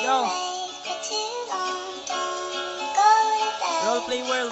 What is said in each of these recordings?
Yo. Role play world.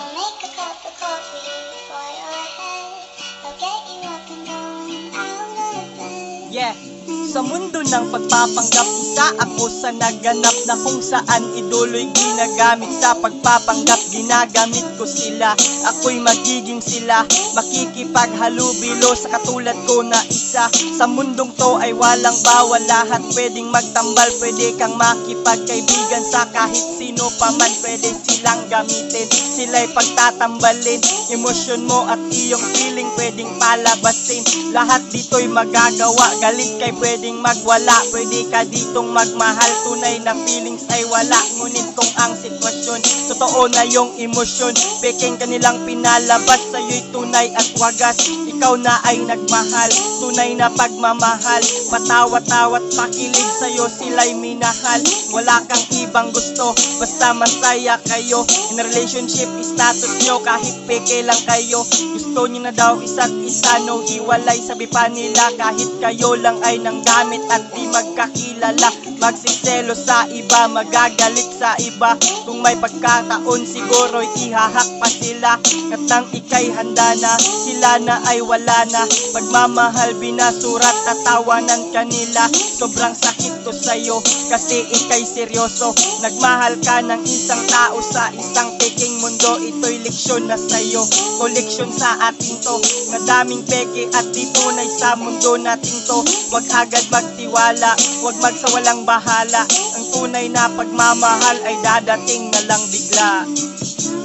Yeah. Sa mundo ng pagpapanggap, isa ako sa naganap na kung saan idolo'y ginagamit sa pagpapanggap. Ginagamit ko sila, ako'y magiging sila, makikipaghalubilo sa katulad ko na isa. Sa mundong to ay walang bawal, lahat pwedeng magtambal. Pwede kang makipagkaibigan sa kahit sino pa man, pwede silang gamitin, sila'y pagtatambalin. Emosyon mo at iyong feeling pwedeng palabasin, lahat dito'y magagawa. Galit kay pwedeng magwala, pwede ka ditong magmahal. Tunay na feelings ay wala, ngunit kung ang sitwasyon totoo na yung emosyon, peking kanilang pinalabas, sa'yo'y tunay at wagas. Ikaw na ay nagmahal, tunay na pagmamahal, patawa-tawa't pakilig, sa'yo sila'y minahal. Wala kang ibang gusto, basta masaya kayo. In a relationship status nyo, kahit peke lang kayo, gusto nyo na daw isa't isa, no hiwalay. Sabi pa nila kahit kayo lang ay nanggamit at di magkakilala, magsiselo sa iba, magagalit sa iba. Kung may pagkataon siguro ihahak pa sila, at nang ika'y handa na, sila na ay wala na. Pagmamahal binasurat at tawanan kanila, sobrang sakit ko sa'yo kasi ika'y seryoso. Nagmahal ka ng isang tao sa isang peking mundo, ito'y leksyon na sa'yo, koleksyon sa atin to. Madaming peke at di tunay sa mundo natin to. Huwag agad magtiwala, huwag magsawalang bahala. Ang tunay na pagmamahal ay dadating na lang bigla.